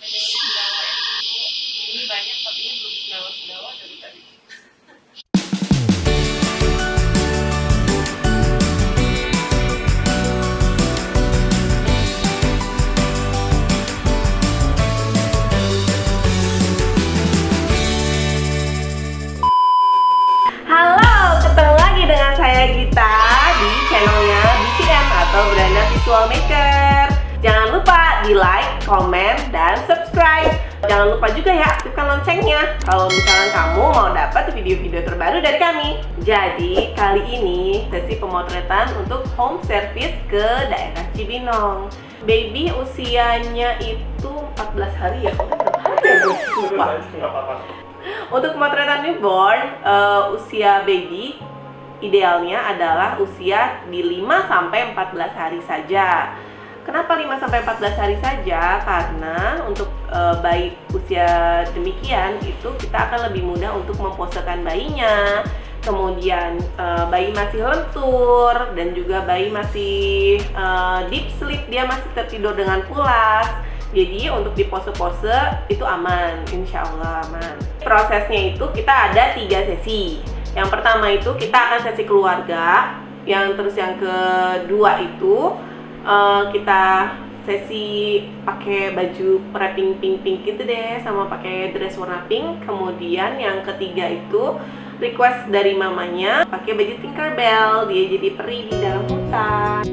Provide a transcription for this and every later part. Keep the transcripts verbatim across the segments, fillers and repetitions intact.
Ini banyak tapi ini belum sendawa-sendawa dari tadi. Halo, ketemu lagi dengan saya Gita di channelnya B T M atau Branda Visual Maker. Jangan lupa di like, komen, dan subscribe. Jangan lupa juga ya aktifkan loncengnya kalau misalnya kamu mau dapat video-video terbaru dari kami. Jadi kali ini sesi pemotretan untuk home service ke daerah Cibinong. Baby usianya itu empat belas hari ya? Untuk pemotretan newborn, uh, usia baby idealnya adalah usia di lima sampai empat belas hari saja. Kenapa lima sampai empat belas hari saja? Karena untuk uh, bayi usia demikian itu kita akan lebih mudah untuk memposekan bayinya. Kemudian uh, bayi masih lentur dan juga bayi masih uh, deep sleep, dia masih tertidur dengan pulas. Jadi untuk di pose-pose itu aman, insya Allah aman. Prosesnya itu kita ada tiga sesi. Yang pertama itu kita akan sesi keluarga. Yang terus yang kedua itu uh, kita sesi pakai baju wrapping pink-pink gitu deh, sama pakai dress warna pink. Kemudian yang ketiga itu request dari mamanya pakai baju Tinkerbell, dia jadi peri di dalam hutan.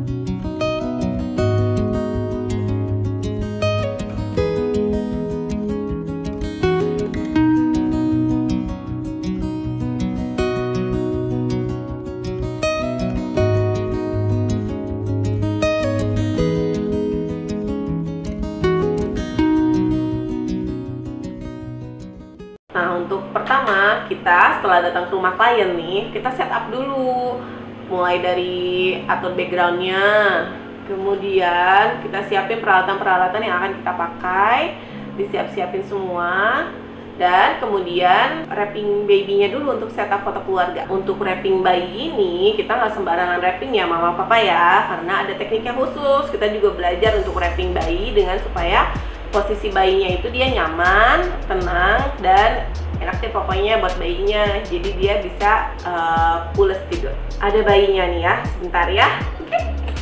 Nah, untuk pertama kita setelah datang ke rumah klien nih, kita setup dulu. Mulai dari atur backgroundnya, kemudian kita siapin peralatan-peralatan yang akan kita pakai, disiap-siapin semua. Dan kemudian wrapping babynya dulu untuk setup foto keluarga. Untuk wrapping bayi ini kita nggak sembarangan wrapping ya mama papa ya, karena ada tekniknya khusus. Kita juga belajar untuk wrapping bayi dengan supaya posisi bayinya itu dia nyaman, tenang, dan enak deh pokoknya buat bayinya. Jadi dia bisa uh, pules tidur. Ada bayinya nih ya, sebentar ya. Oke.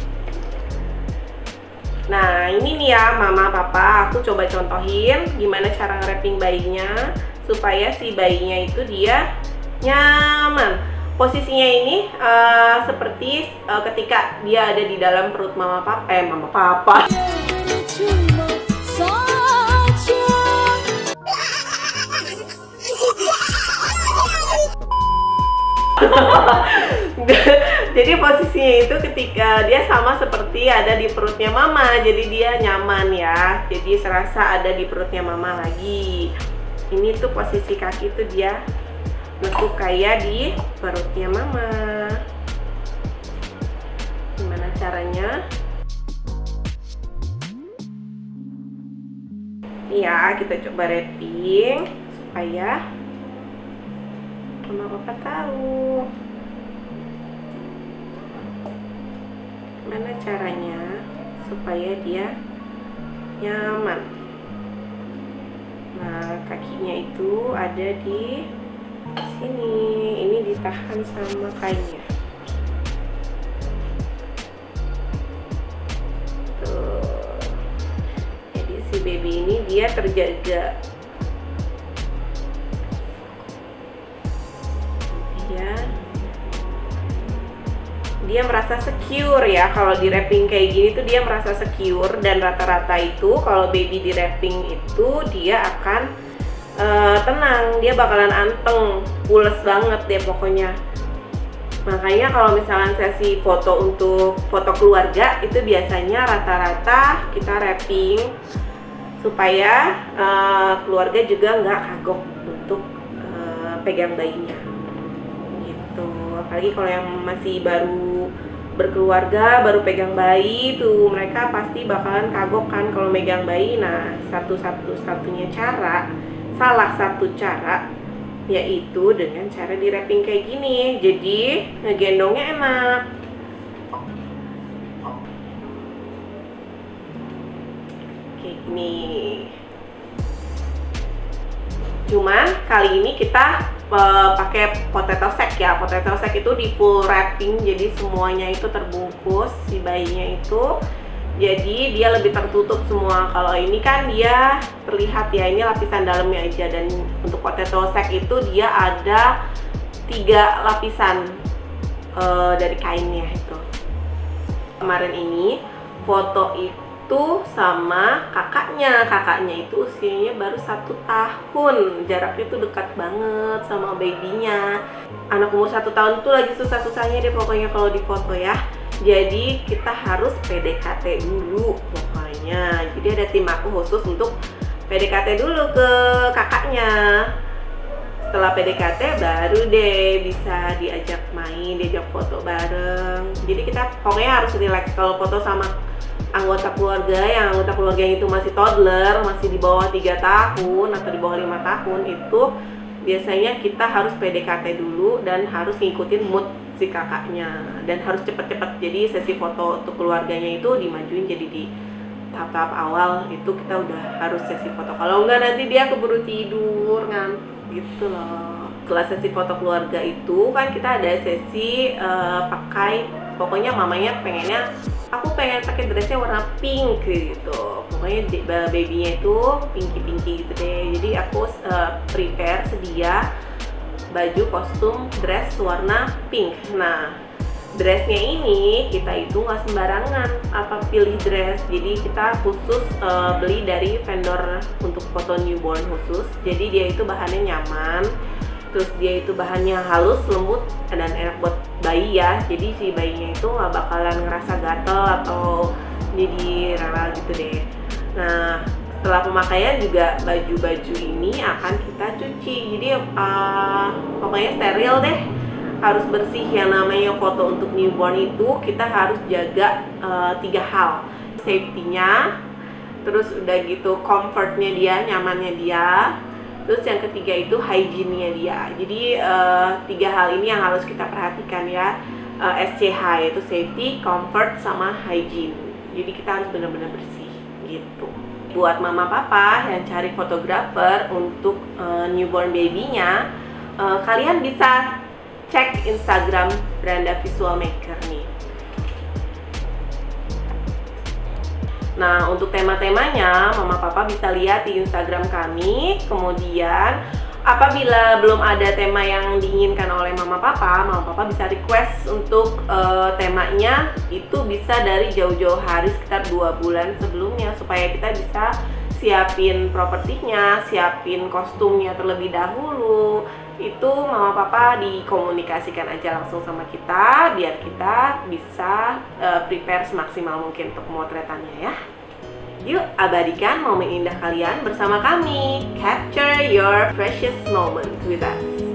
Nah ini nih ya mama papa, aku coba contohin gimana cara nge-wrapping bayinya supaya si bayinya itu dia nyaman. Posisinya ini uh, seperti uh, ketika dia ada di dalam perut mama papa, eh mama papa. Jadi posisinya itu ketika dia sama seperti ada di perutnya mama, jadi dia nyaman ya. Jadi serasa ada di perutnya mama lagi. Ini tuh posisi kaki tuh dia bentuk kayak di perutnya mama. Gimana caranya? Ya, kita coba wrapping supaya mama papa tahu gimana caranya supaya dia nyaman. Nah, kakinya itu ada di sini. Ini ditahan sama kainnya. Tuh. Jadi si baby ini dia terjaga. Dia merasa secure ya, kalau di wrapping kayak gini tuh dia merasa secure. Dan rata-rata itu kalau baby di wrapping itu dia akan uh, tenang, dia bakalan anteng, pules banget deh pokoknya. Makanya kalau misalnya sesi foto untuk foto keluarga itu biasanya rata-rata kita wrapping supaya uh, keluarga juga nggak kagok untuk uh, pegang bayinya gitu. Apalagi kalau yang masih baru berkeluarga, baru pegang bayi tuh mereka pasti bakalan kagok kan kalau megang bayi. Nah, satu-satu-satunya cara, salah satu cara yaitu dengan cara di wrapping kayak gini. Jadi ngegendongnya enak. Kayak ini. Cuman kali ini kita uh, pakai potato sack ya. Potato sack itu di full wrapping, jadi semuanya itu terbungkus si bayinya itu. Jadi dia lebih tertutup semua. Kalau ini kan dia terlihat ya, ini lapisan dalamnya aja. Dan untuk potato sack itu dia ada tiga lapisan uh, dari kainnya itu. Kemarin ini foto itu itu sama kakaknya, kakaknya itu usianya baru satu tahun, jaraknya tuh dekat banget sama babynya. Anak umur satu tahun tuh lagi susah-susahnya deh pokoknya kalau di foto ya. Jadi kita harus P D K T dulu pokoknya. Jadi ada tim aku khusus untuk P D K T dulu ke kakaknya. Setelah P D K T baru deh bisa diajak main, diajak foto bareng. Jadi kita pokoknya harus relax kalau foto sama anggota keluarga yang anggota keluarga yang itu masih toddler, masih di bawah tiga tahun atau di bawah lima tahun, itu biasanya kita harus P D K T dulu dan harus ngikutin mood si kakaknya dan harus cepet-cepet. Jadi sesi foto untuk keluarganya itu dimajuin, jadi di tahap-tahap awal itu kita udah harus sesi foto. Kalau enggak nanti dia keburu tidur ngantuk gitu loh. Setelah sesi foto keluarga itu kan kita ada sesi uh, pakai, pokoknya mamanya pengennya aku pengen pakai dressnya warna pink gitu, pokoknya babynya itu pinky-pinky gitu deh. Jadi aku uh, prepare sedia baju kostum dress warna pink. Nah, dressnya ini kita itu nggak sembarangan apa pilih dress, jadi kita khusus uh, beli dari vendor untuk foto newborn khusus. Jadi dia itu bahannya nyaman, terus dia itu bahannya halus, lembut, dan enak buat bayi ya. Jadi si bayinya itu nggak bakalan ngerasa gatel atau jadi rewel gitu deh. Nah, setelah pemakaian juga baju-baju ini akan kita cuci. Jadi uh, pokoknya steril deh, harus bersih. Yang namanya foto untuk newborn itu kita harus jaga uh, tiga hal: safety-nya, terus udah gitu comfortnya dia, nyamannya dia, terus yang ketiga itu hygiene-nya dia. Jadi uh, tiga hal ini yang harus kita perhatikan ya, uh, S C H yaitu safety, comfort, sama hygiene. Jadi kita harus benar-benar bersih gitu. Buat mama papa yang cari fotografer untuk uh, newborn baby-nya, uh, kalian bisa cek Instagram Branda Visual Maker nih. Nah, untuk tema-temanya mama papa bisa lihat di Instagram kami. Kemudian apabila belum ada tema yang diinginkan oleh mama papa, mama papa bisa request untuk uh, temanya itu bisa dari jauh-jauh hari, sekitar dua bulan sebelumnya, supaya kita bisa siapin propertinya, siapin kostumnya terlebih dahulu. Itu mama papa dikomunikasikan aja langsung sama kita biar kita bisa uh, prepare semaksimal mungkin untuk pemotretannya ya. Yuk abadikan momen indah kalian bersama kami. Capture your precious moment with us.